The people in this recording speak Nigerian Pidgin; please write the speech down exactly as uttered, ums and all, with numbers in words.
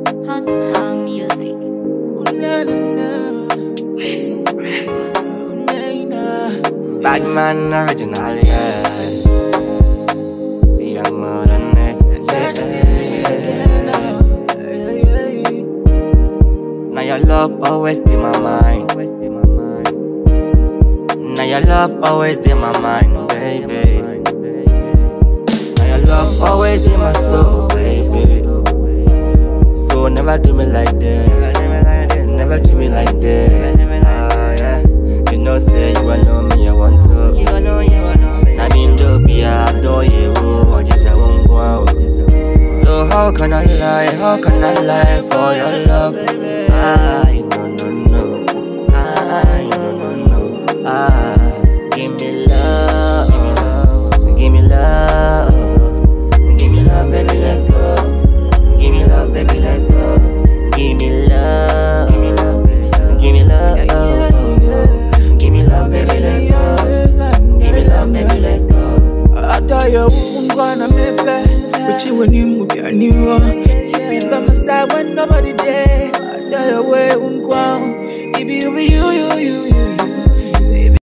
Hot Car Music. Bad man original, yeah. Young modern net, yeah. Now your love always in my mind. Now your love always in my mind, baby. Now your love always in my soul, baby. So never do me like this. Never do me like this. Ah, yeah. You know, say you alone me, I want to. You alone, you alone. I mean, do be I adore you. I just I won't go out. So how can I lie? How can I lie for your love? Ah, no, no, no. Ah, no, no, no. Ah, give me love. Give me love. Give me love, baby, let's go. Give me love, baby, let's go. Give me love. Give me love, baby. Give me love. Give me love, baby, let's go. Give me love, baby, let's go. I tell you, I'm gonna make it. But you when you move your new one. You be by my side when nobody there. I tell you, where I'm going. Baby, you, you, you, you.